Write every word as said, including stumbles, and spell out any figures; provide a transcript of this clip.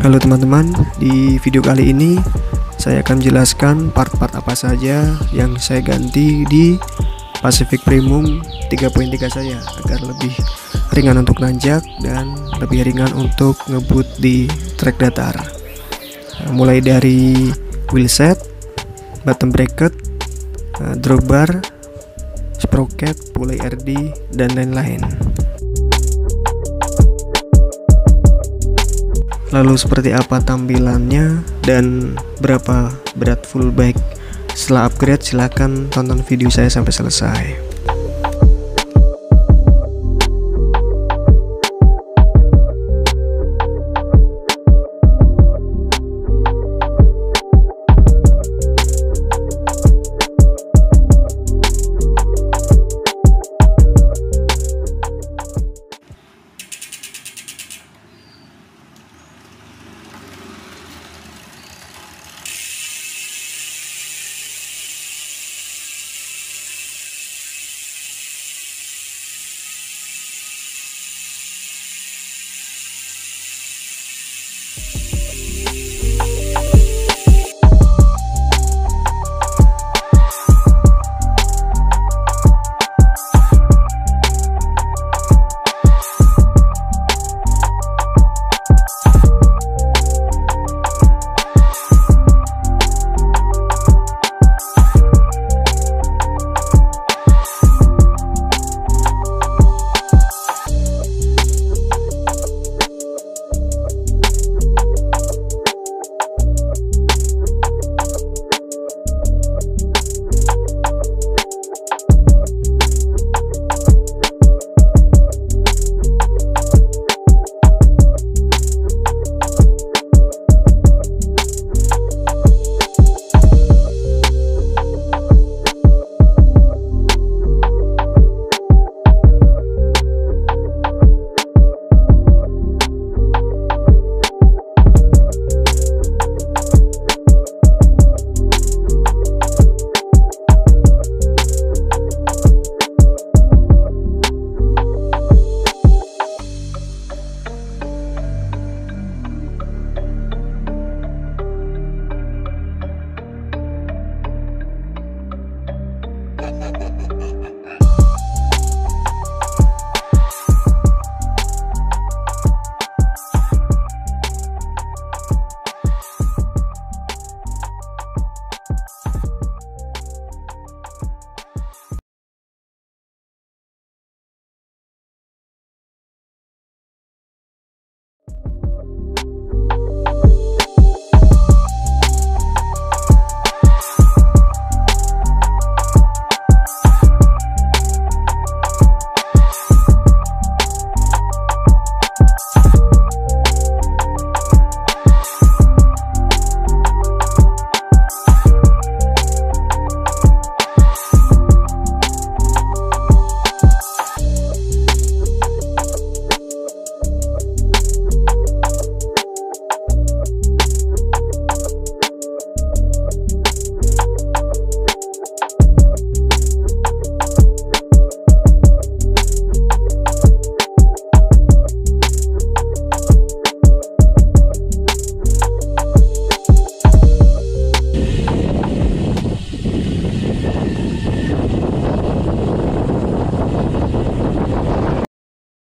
Halo teman-teman, di video kali ini saya akan menjelaskan part-part apa saja yang saya ganti di Pacific Premium tiga titik tiga saya agar lebih ringan untuk nanjak dan lebih ringan untuk ngebut di trek datar. Mulai dari wheelset, bottom bracket, drawbar, sprocket, pulley R D, dan lain-lain. Lalu seperti apa tampilannya dan berapa berat full bike setelah upgrade, silahkan tonton video saya sampai selesai.